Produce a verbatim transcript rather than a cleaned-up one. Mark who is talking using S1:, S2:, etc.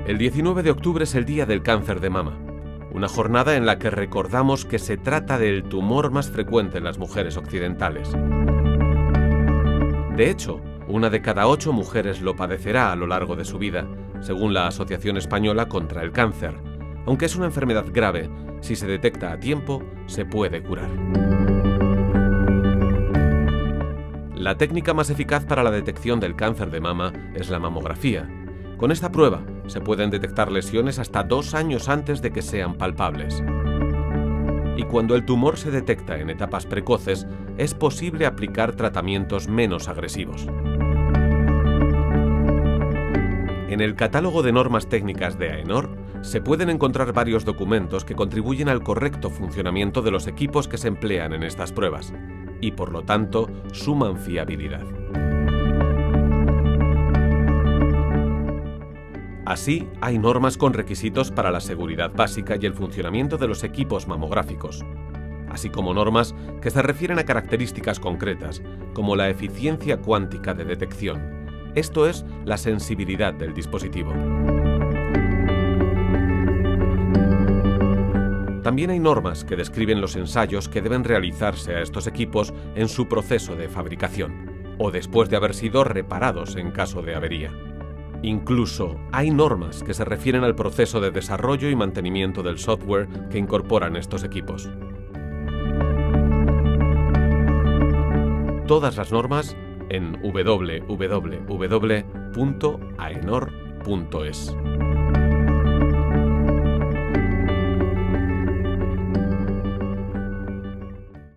S1: El diecinueve de octubre es el Día del Cáncer de Mama, una jornada en la que recordamos que se trata del tumor más frecuente en las mujeres occidentales. De hecho, una de cada ocho mujeres lo padecerá a lo largo de su vida, según la Asociación Española contra el Cáncer. Aunque es una enfermedad grave, si se detecta a tiempo, se puede curar. La técnica más eficaz para la detección del cáncer de mama es la mamografía. Con esta prueba se pueden detectar lesiones hasta dos años antes de que sean palpables. Y cuando el tumor se detecta en etapas precoces, es posible aplicar tratamientos menos agresivos. En el catálogo de normas técnicas de AENOR se pueden encontrar varios documentos que contribuyen al correcto funcionamiento de los equipos que se emplean en estas pruebas y, por lo tanto, suman fiabilidad. Así, hay normas con requisitos para la seguridad básica y el funcionamiento de los equipos mamográficos, así como normas que se refieren a características concretas, como la eficiencia cuántica de detección. Esto es la sensibilidad del dispositivo. También hay normas que describen los ensayos que deben realizarse a estos equipos en su proceso de fabricación, o después de haber sido reparados en caso de avería. Incluso hay normas que se refieren al proceso de desarrollo y mantenimiento del software que incorporan estos equipos. Todas las normas en w w w punto aenor punto es.